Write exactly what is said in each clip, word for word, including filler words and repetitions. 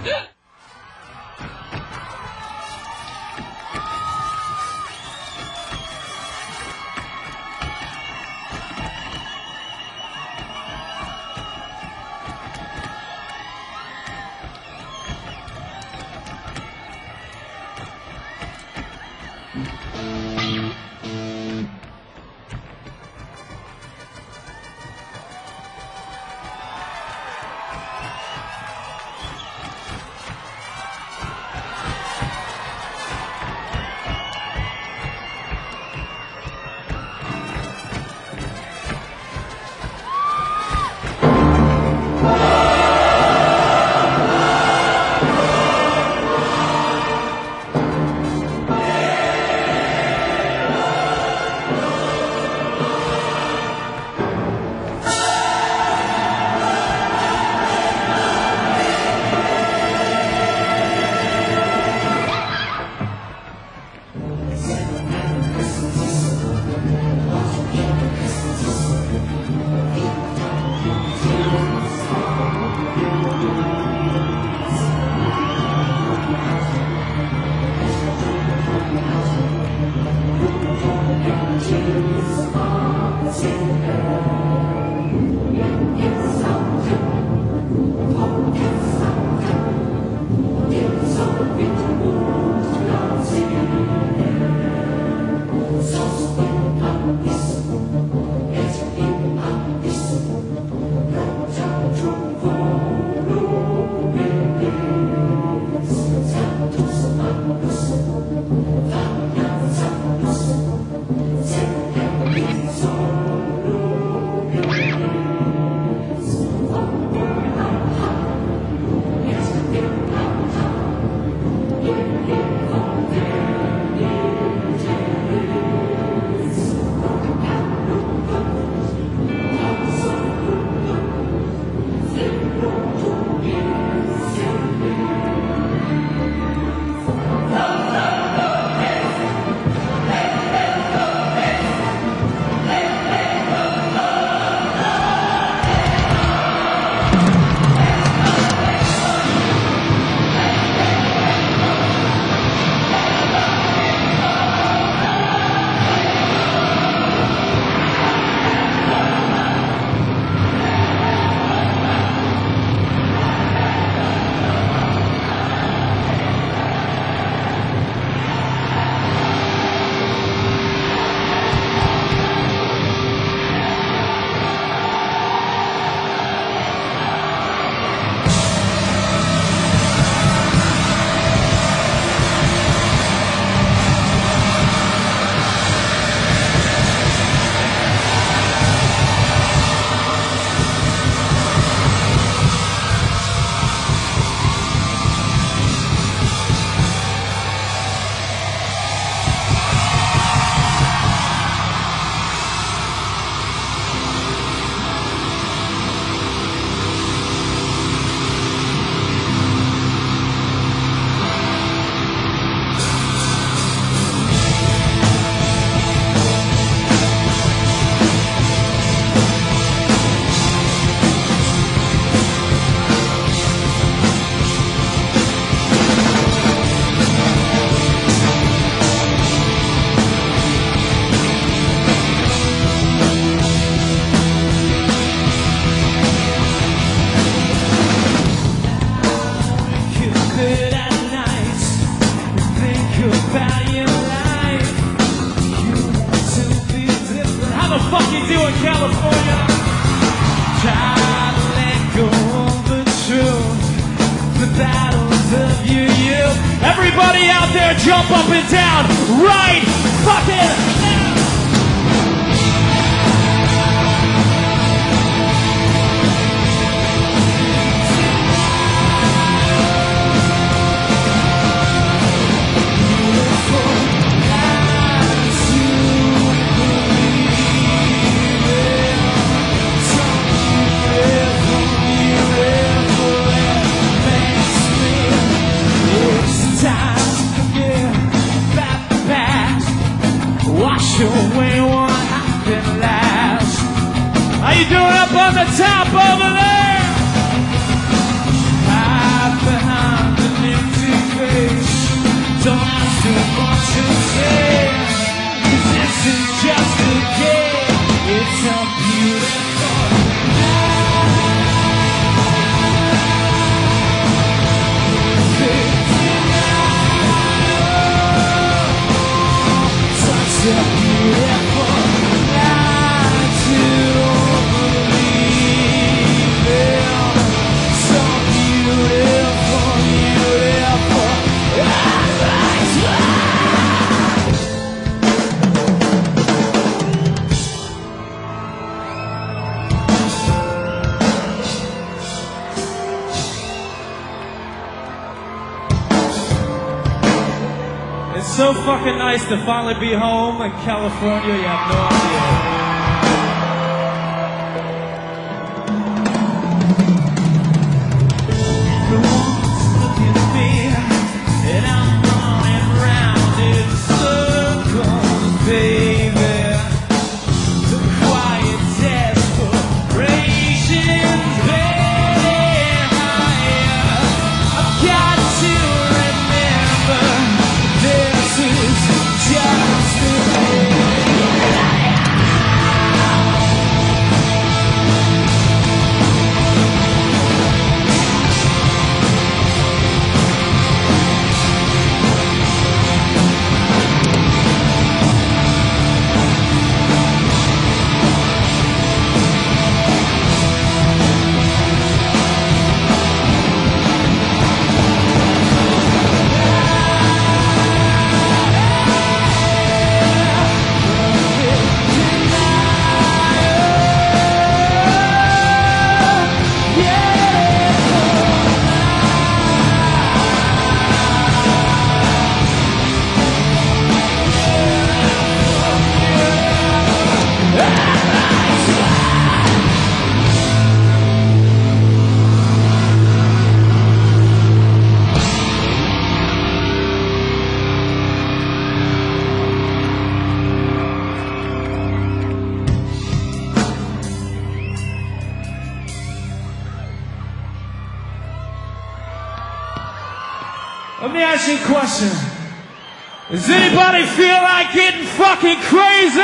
Everybody out there, jump up and down right fucking now. Wash Don't ask too much to say, 'cause this is just a game. It's a beautiful night. Such a beautiful night to believe in. So beautiful, beautiful. It's so fucking nice to finally be home in California, you have no idea. Everyone's looking at me, and I'm running round in circles, baby. The quiet desperation's there. I've got to remember this is just a Let me ask you a question. Does anybody feel like getting fucking crazy?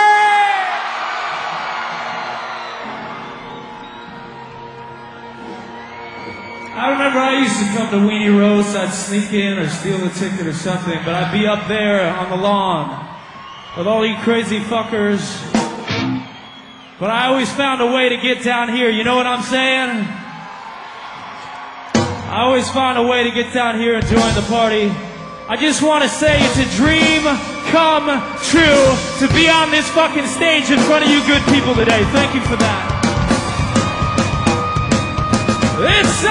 I remember I used to come to Weenie Roast, I'd sneak in or steal a ticket or something, but I'd be up there on the lawn with all you crazy fuckers. But I always found a way to get down here, you know what I'm saying? I always find a way to get down here and join the party. I just want to say it's a dream come true to be on this fucking stage in front of you good people today. Thank you for that. It's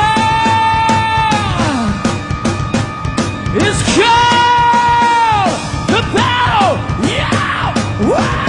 uh, it's called the battle. Yeah. Woo!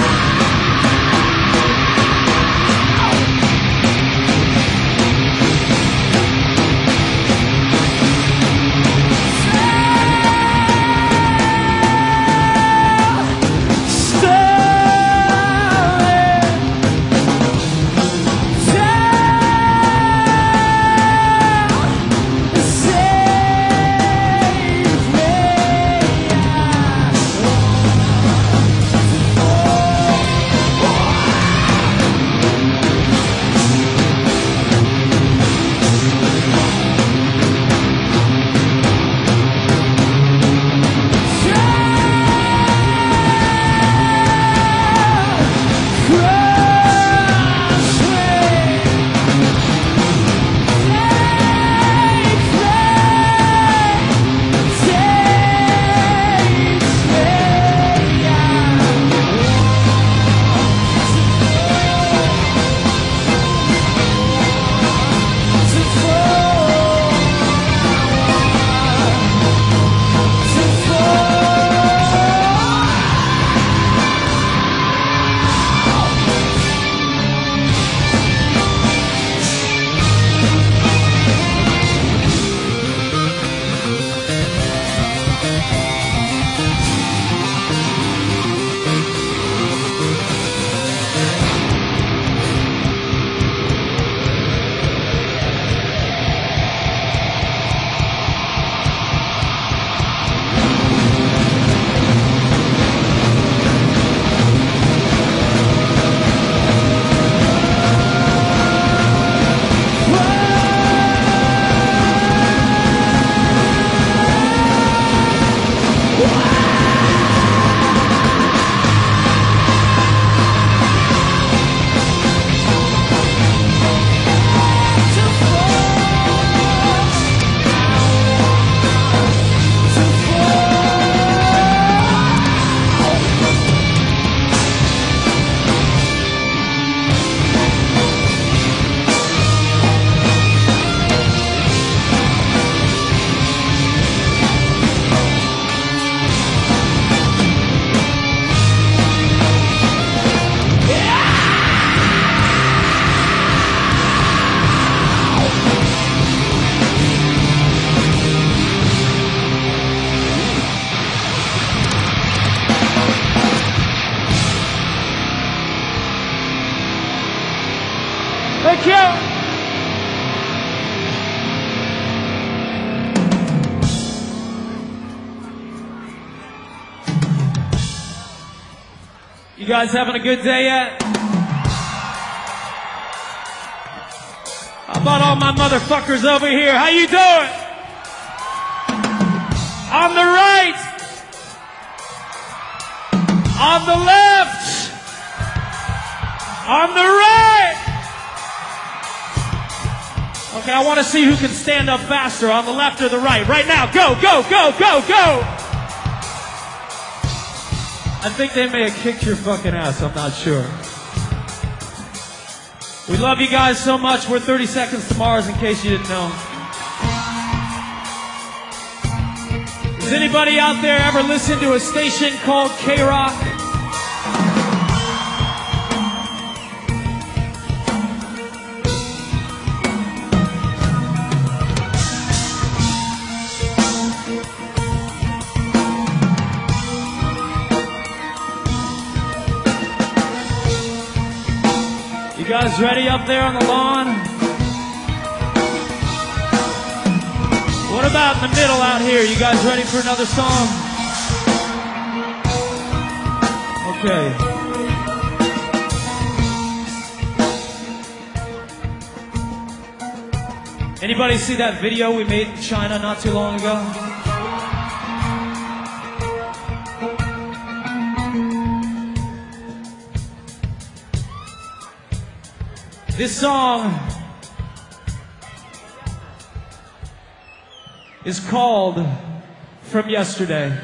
You guys having a good day yet? How about all my motherfuckers over here? How you doing? On the right. On the left. On the right. Okay, I want to see who can stand up faster, on the left or the right. Right now, go, go, go, go, go! I think they may have kicked your fucking ass, I'm not sure. We love you guys so much. We're thirty seconds to Mars, in case you didn't know. Does anybody out there ever listen to a station called K R O Q? You guys ready up there on the lawn? What about in the middle out here? You guys ready for another song? Okay. Anybody see that video we made in China not too long ago? This song is called From Yesterday.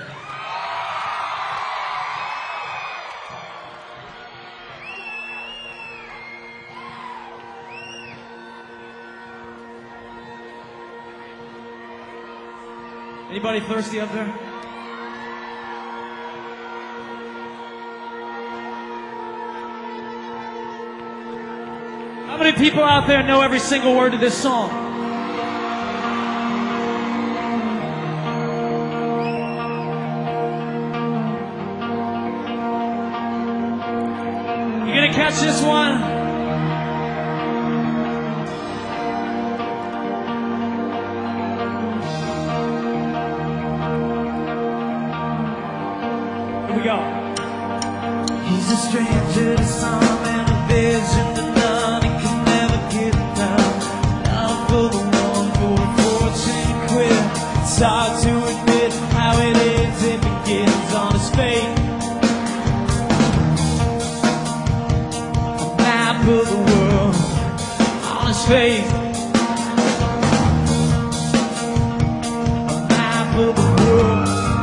Anybody thirsty up there? How many people out there know every single word of this song? You gonna catch this one? Here we go. He's a stranger to some and a vision to none. He can never get enough. Not for the one for a fortune quit. It's hard to admit how it ends. It begins on his fate. A map of the world on his face. A map of the world.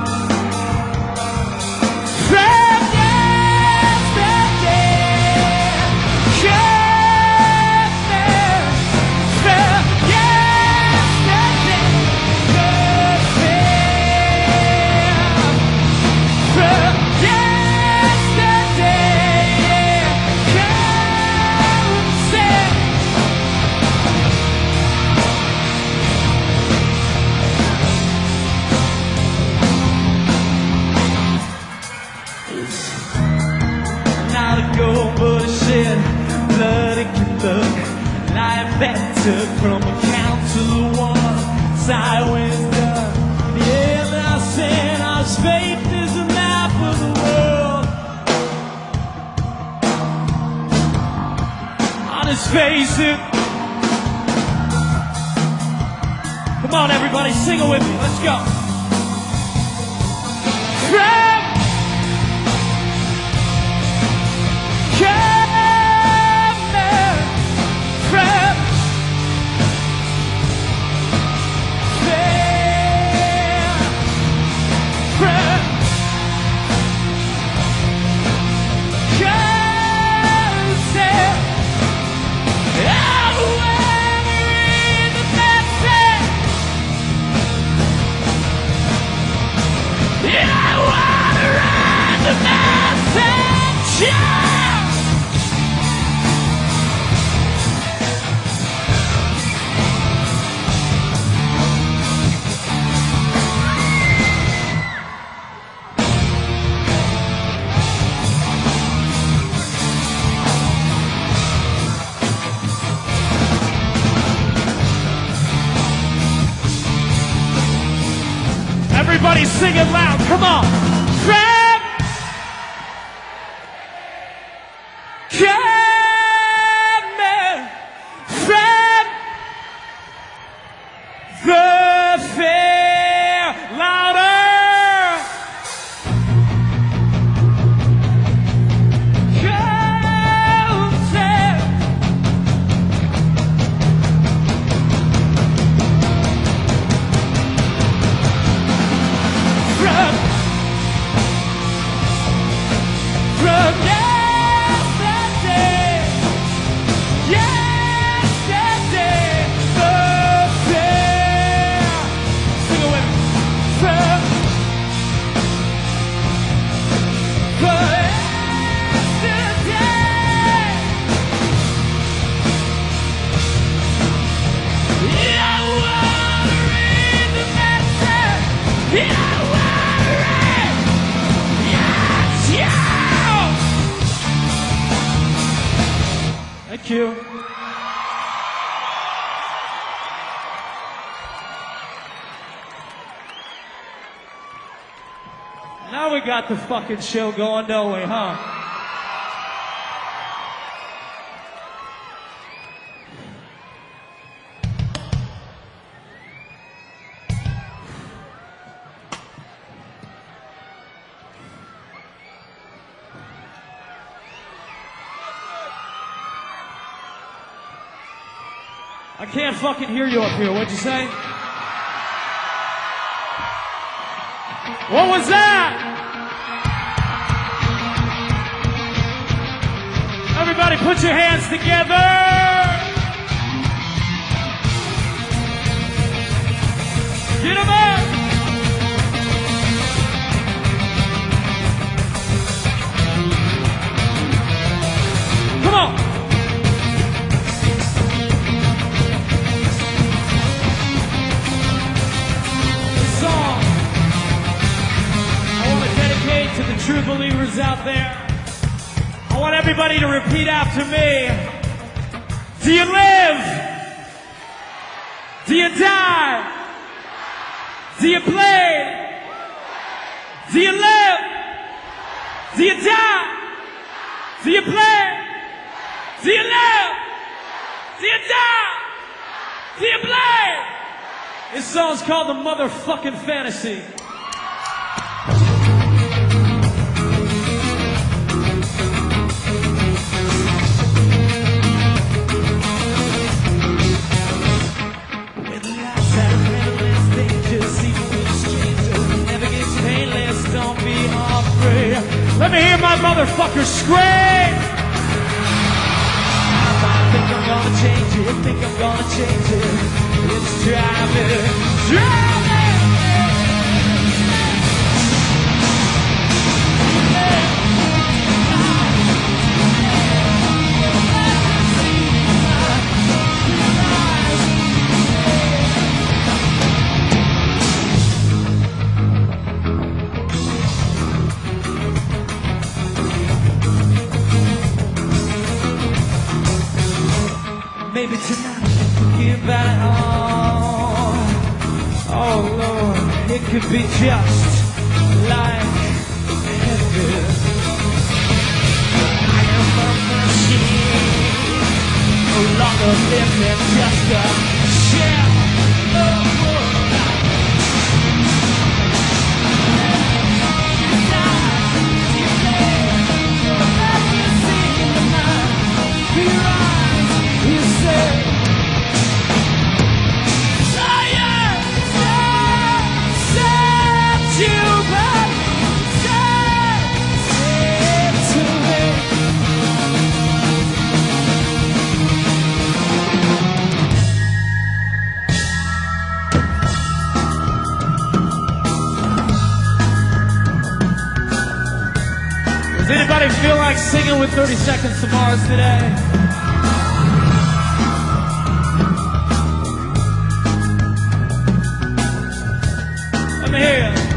That took from a count to one, sideways done. Yeah, now saying our faith is a map of the world. On his face, it. Come on, everybody, sing it with me. Let's go. From everybody sing it loud, come on. From Come here, from the fair, louder. Thank you. Now we got the fucking show going, don't we, huh? I can't fucking hear you up here. What'd you say? What was that? Everybody put your hands together. Get 'em up. Come on. To the true believers out there, I want everybody to repeat after me. Do you live? Do you die? Do you play? Do you live? Do you die? Do you play? Do you live? Do you die? Do you play? This song's called The Motherfucking Fantasy. Let me hear my motherfuckers scream! I think I'm gonna change it, think I'm gonna change it. It's driving, driving! Maybe tonight forget about it all. Oh Lord, it could be just like heaven. I am a machine, no longer living just a shell of wood. Does anybody feel like singing with thirty seconds to Mars today? Let me hear you.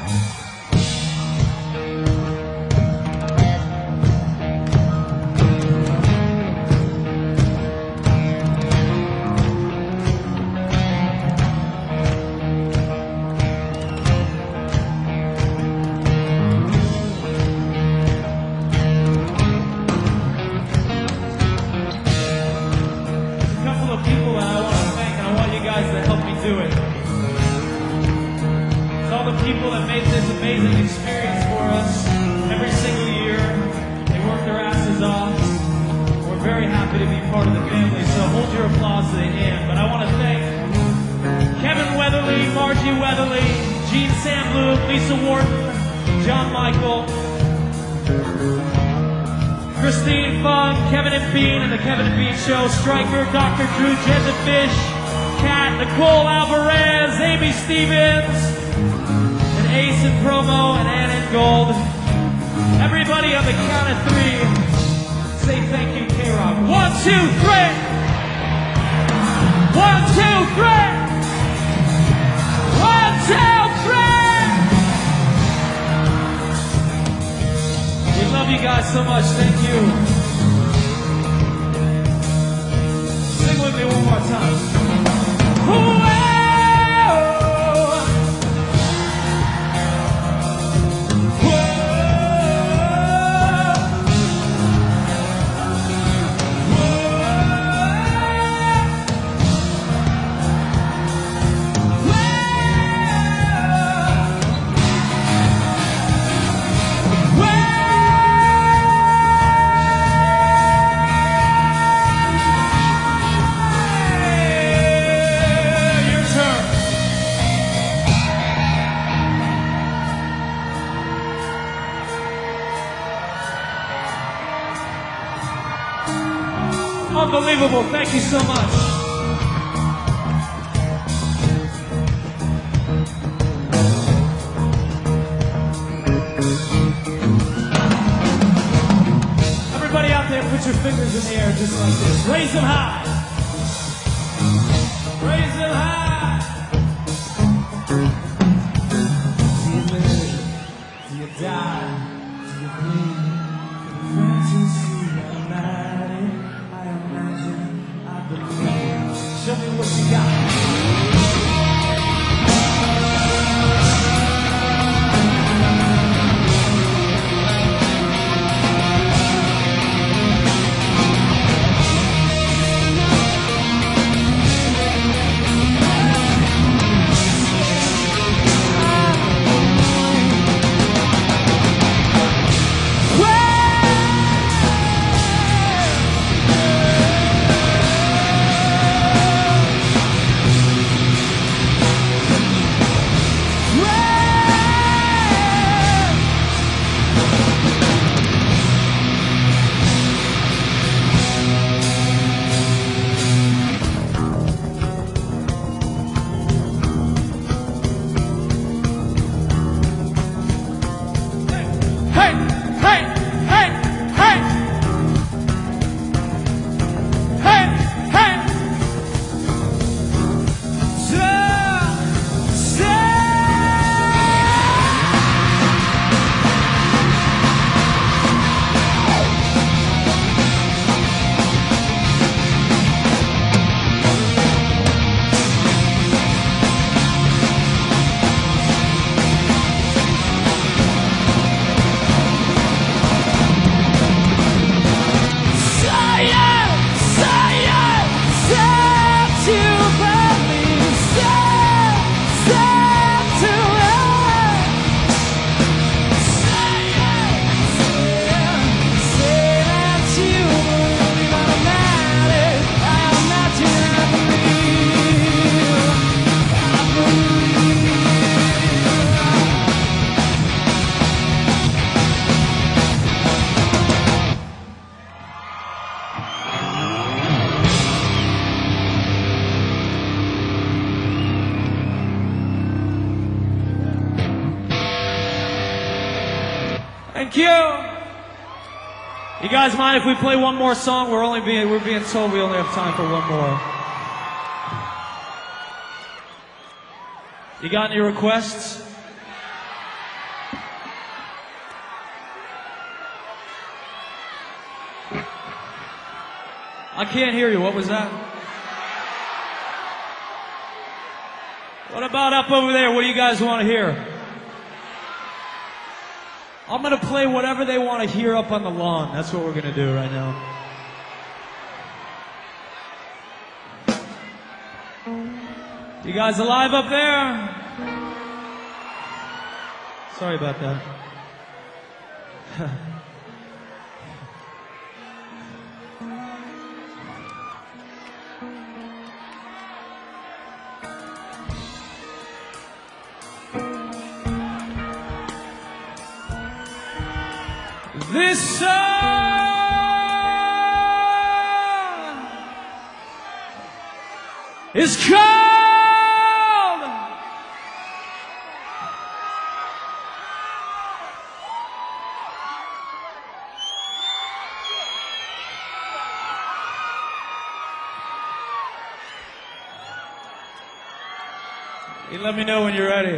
Show, Stryker, Doctor Drew, Jezza Fish, Kat, Nicole Alvarez, Amy Stevens, and Ace and Promo, and Ann and Gold. Everybody on the count of three, say thank you, K R O Q. One, two, three! One, two, three! One, two, three! We love you guys so much, thank you. Sing with me one more time. Whoa! Unbelievable. Thank you so much. Everybody out there, put your fingers in the air just like this. Raise them high. Raise them high. Do you live? Do you die? Do you bleed? Francis, you are show me what you got. Thank you. You guys mind if we play one more song? We're only being we're being told we only have time for one more. You got any requests? I can't hear you. What was that? What about up over there? What do you guys want to hear? I'm going to play whatever they want to hear up on the lawn. That's what we're going to do right now. You guys alive up there? Sorry about that. This song is called You let me know when you're ready.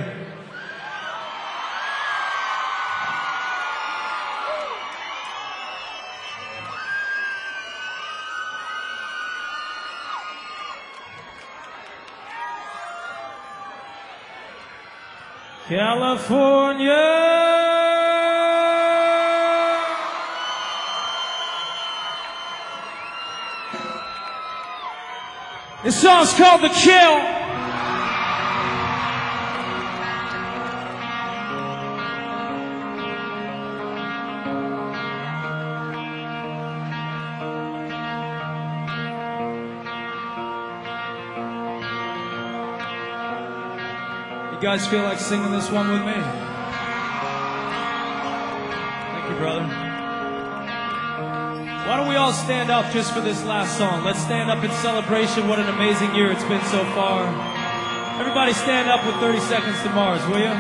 California, this song's called The Chill. You guys feel like singing this one with me? Thank you, brother. Why don't we all stand up just for this last song? Let's stand up in celebration. What an amazing year it's been so far. Everybody stand up with thirty seconds to Mars, will you?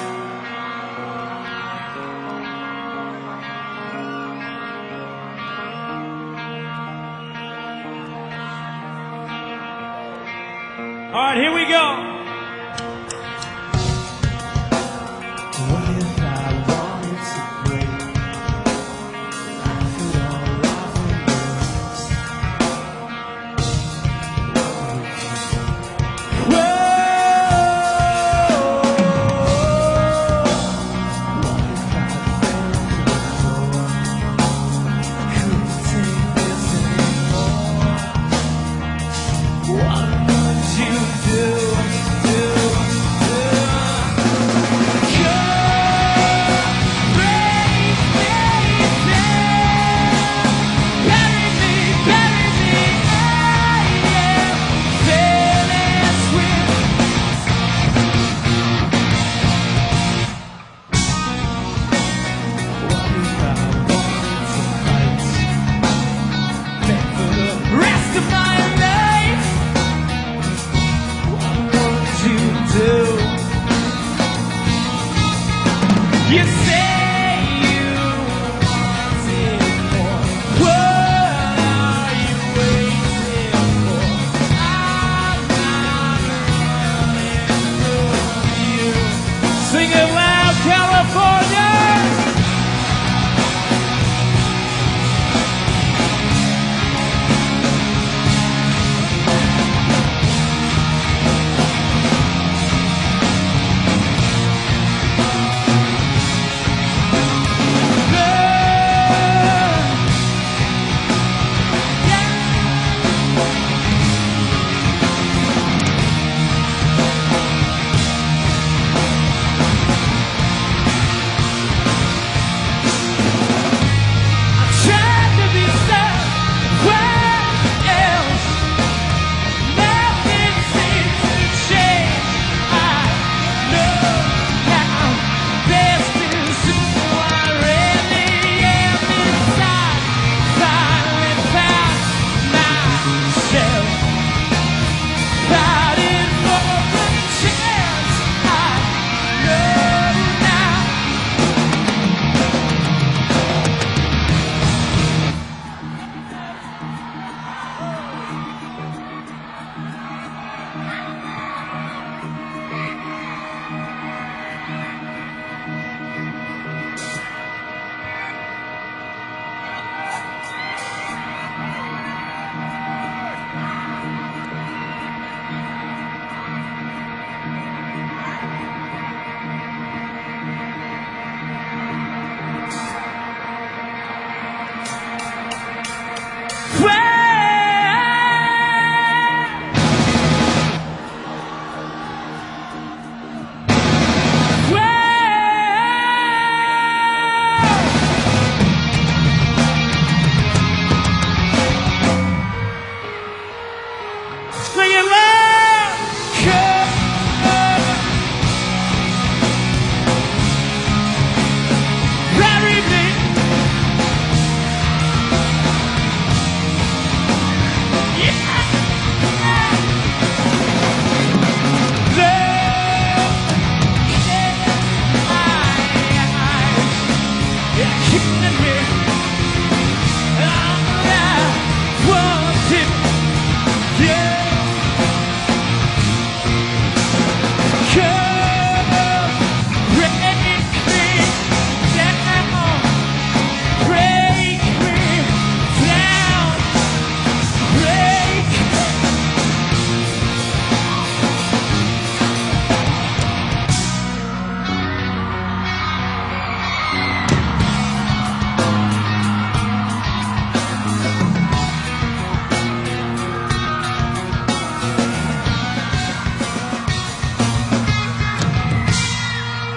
All right, here we go.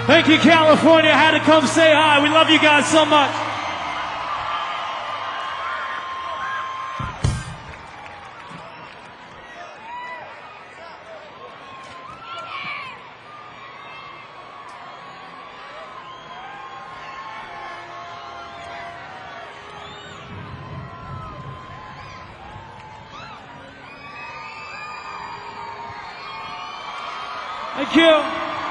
Thank you, California. I had to come say hi. We love you guys so much. Thank you.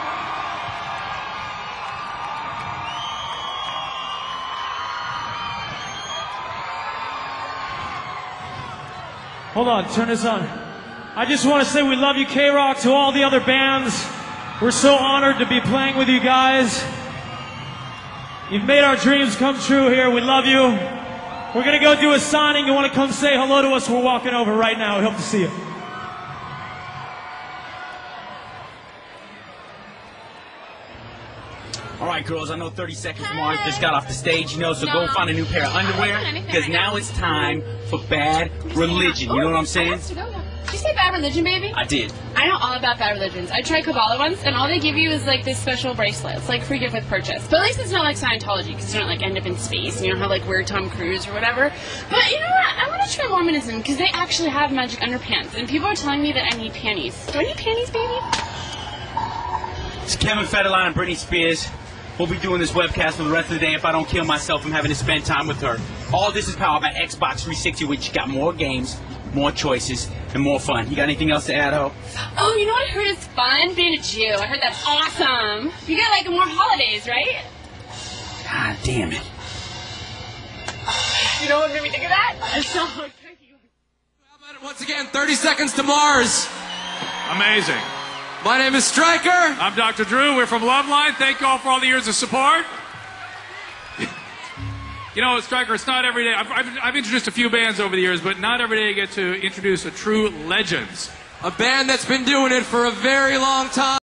Hold on, turn this on. I just want to say we love you, K R O Q, to all the other bands. We're so honored to be playing with you guys. You've made our dreams come true here. We love you. We're going to go do a signing. You want to come say hello to us? We're walking over right now. We hope to see you. All right, girls, I know thirty seconds Mark just got off the stage, you know, so no, go find a new pair of underwear, because now it's time for Bad Religion. You know what I'm saying? Did you say Bad Religion, baby? I did. I know all about Bad Religions. I tried Kabbalah once, and all they give you is, like, this special bracelet. It's like free gift with purchase. But at least it's not like Scientology, because you don't, like, end up in space, and you don't have, like, weird Tom Cruise or whatever. But you know what? I want to try Mormonism, because they actually have magic underpants, and people are telling me that I need panties. Do I need panties, baby? It's Kevin Federline and Britney Spears. We'll be doing this webcast for the rest of the day. If I don't kill myself, I'm having to spend time with her. All this is powered by Xbox three sixty, which got more games, more choices, and more fun. You got anything else to add, Ho? Oh, you know what I heard is fun? Being a Jew. I heard that's awesome. You got, like, more holidays, right? God damn it. You know what made me think of that? I saw How about it once again, thirty seconds to Mars. Amazing. My name is Stryker. I'm Doctor Drew. We're from Loveline. Thank you all for all the years of support. You know, Stryker, it's not every day. I've, I've, I've introduced a few bands over the years, but not every day I get to introduce a true legends. A band that's been doing it for a very long time.